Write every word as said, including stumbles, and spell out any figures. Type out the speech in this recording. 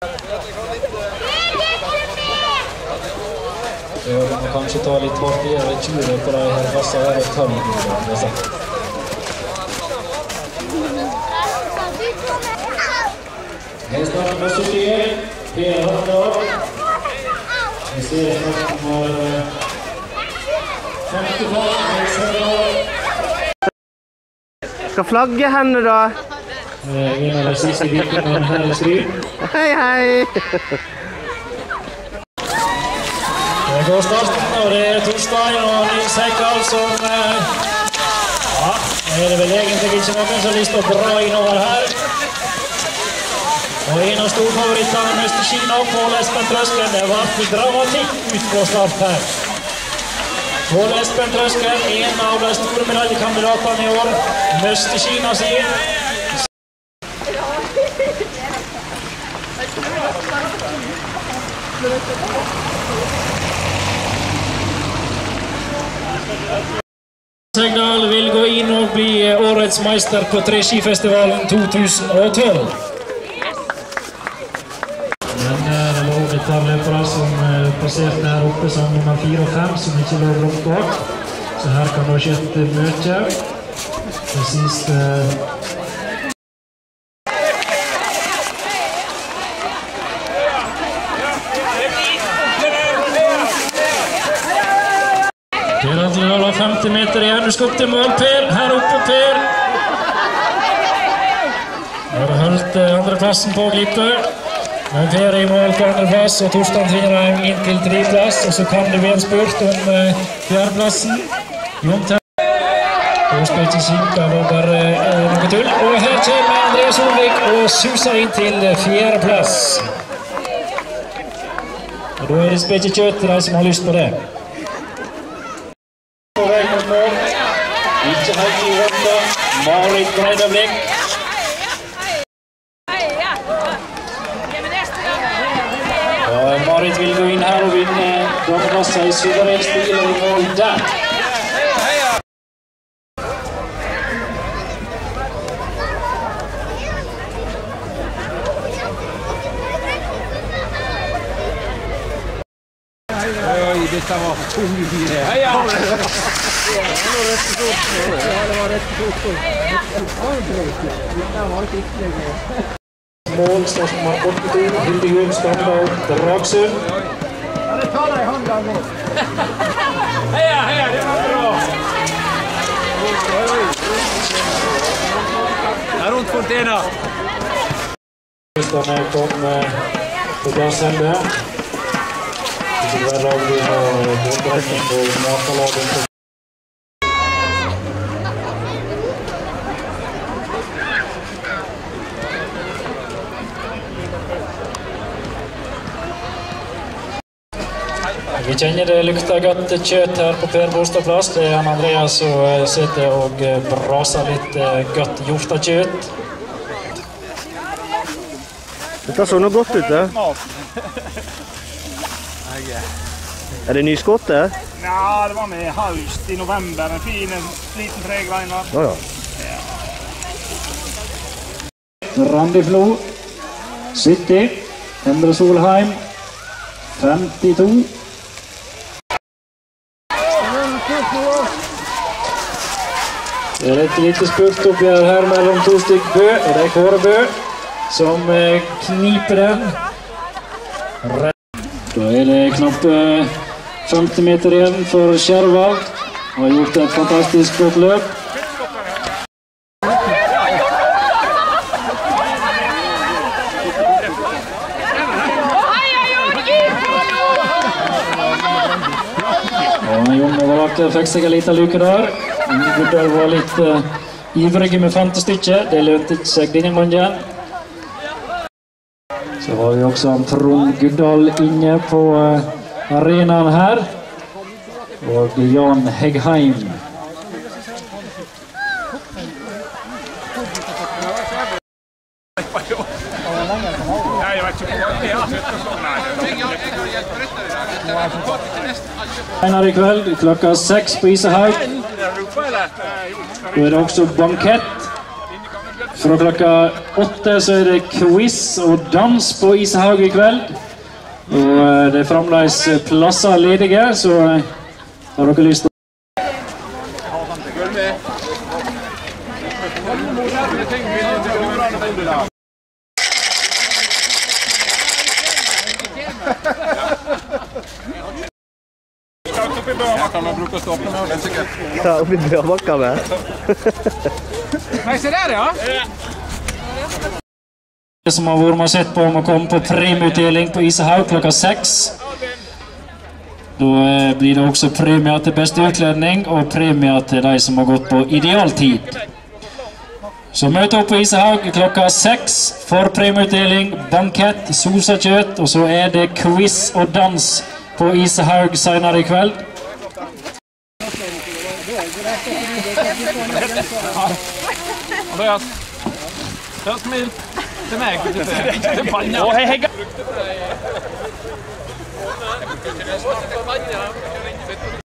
Ja, man må kanskje ta litt hardere tjurer på de her plassene her og ta litt noe. Hestene på syttier, Per Håndal. Vi ser at han har femtifem. Skal flagge henne da? En av de siste bitene av Herresryd. Hei, hei! Det går starten, og det er Torstein og Nils Heikal som... Ja, nå er det vel egentlig ikke noen som har lyst til å dra innover her. Og en av storfavorittene Møster Kina på Espen Trøsken. Det har vært dramatikk ut på start her. På Espen Trøsken, en av de store medaljekandidatene i år. Møster Kina sier. Segdal vil gå inn og bli årets meister på Treskifestivalen to tusen og tolv. Men det lå et par løpere som passerte her oppe som nummer fire og fem, som ikke lå langt bak. Så her kan det skje et møte. Det siste... Per Andal har femti meter igjen, du skal opp til mål, Per. Her oppe, Per. Har holdt andreplassen på glippe. Men Per er i mål på andreplass, og Torstein Tvinnereim inn til treplass. Og så kan det bli en spurt om fjerdeplassen. Jon Terje. Og skal ikke kikke, det var bare noe tull. Og her kommer Andreas Solvik og suser inn til fjerdeplass. Og da er det spekekjøtt til de som har lyst på det. Ikke helt i hånda, Marit Breidablikk. Og Marit vil gå inn her og vinne dameplasser i suveren stil og i mål der. Oi, dette var tung bil. Heia! Det var rett og slett. Det var rett og slett. Det var skikkelig. Mål står som har åtte to, Hildegunn Standal, Dragsund. Ja, det tar deg i hånda nå. Heia, heia, det var bra. Det er rundt Fontena. Kristian er kommet på plassende. Det er dag vi har båndretten på matalagen. Vi kjenner det lukter godt kjøtt her på Per Bostad plass. Det er han Andreas som sitter og braser litt godt hjortakjøtt. Dette så noe godt ut, det. Er det nyskottet? Ja, det var med haust i november. En fin, liten tregreiner. Ja, ja. Randi Flo, sytti. Endre Solheim, femtito. Det er et lite spurtoppgjør her mellom to stykk Bø, og det er Kårebø som kniper den. Da er det knappe femti meter igjen for Skjervald. Han har gjort et fantastisk godt løp. Og Jon Overlaker fikk seg en liten luke der. Guddal var litt uh, ivrige med fantestykket. Det lønte ikke seg denne gangen. Så har vi også Trond Guddal inne på uh, arenaen her. Og Jan Heggheim. Senere i kveld, klokka seks på Isehaug. Da er det også bankett. Fra klokka åtte så er det quiz og dans på Isehaug i kveld. Og det er fremdeles plasser ledige, så har dere lyst til å... Ja, oppi Børbakka med. Nei, se der, ja! Det som har vært med sett på om å komme på premieutdeling på Isehaug klokka seks. Da blir det også premier til beste utkledning og premier til de som har gått på idealtid. Så møte opp på Isehaug klokka seks for premieutdeling, bankett, solsakjøtt, og så er det quiz og dans på Isehaug senere i kveld. Andreas, hør smil til meg. Til panna. Å, hei, hei.